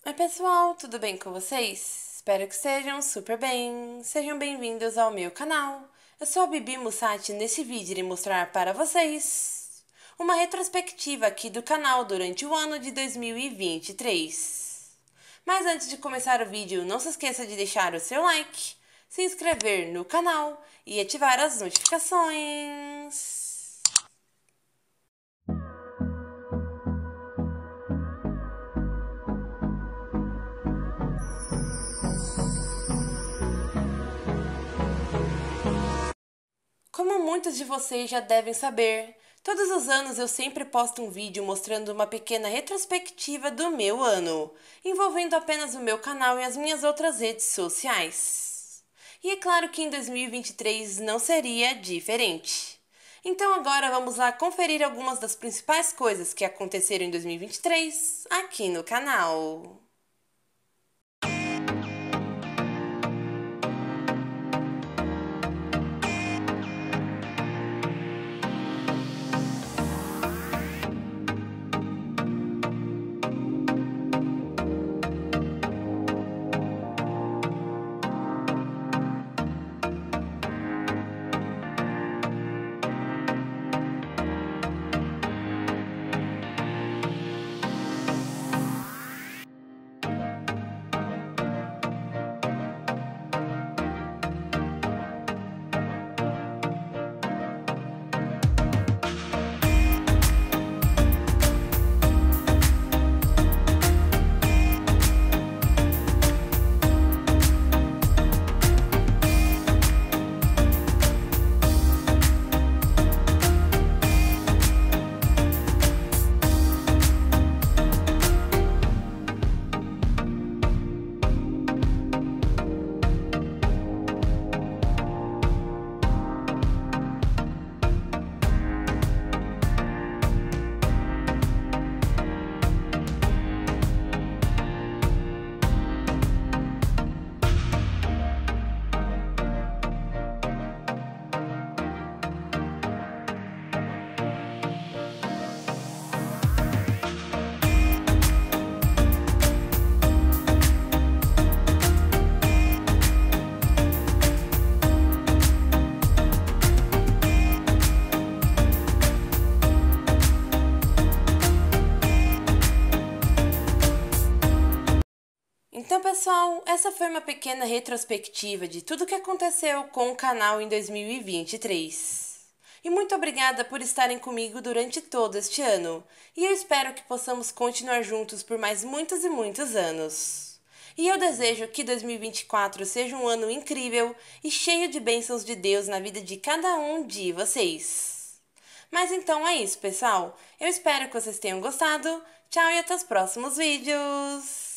Oi pessoal, tudo bem com vocês? Espero que estejam super bem. Sejam bem-vindos ao meu canal. Eu sou a Bibi Mussati e nesse vídeo irei mostrar para vocês uma retrospectiva aqui do canal durante o ano de 2023. Mas antes de começar o vídeo, não se esqueça de deixar o seu like, se inscrever no canal e ativar as notificações. Como muitos de vocês já devem saber, todos os anos eu sempre posto um vídeo mostrando uma pequena retrospectiva do meu ano, envolvendo apenas o meu canal e as minhas outras redes sociais. E é claro que em 2023 não seria diferente. Então agora vamos lá conferir algumas das principais coisas que aconteceram em 2023 aqui no canal. Então, pessoal, essa foi uma pequena retrospectiva de tudo o que aconteceu com o canal em 2023. E muito obrigada por estarem comigo durante todo este ano. E eu espero que possamos continuar juntos por mais muitos e muitos anos. E eu desejo que 2024 seja um ano incrível e cheio de bênçãos de Deus na vida de cada um de vocês. Mas então é isso, pessoal. Eu espero que vocês tenham gostado. Tchau e até os próximos vídeos!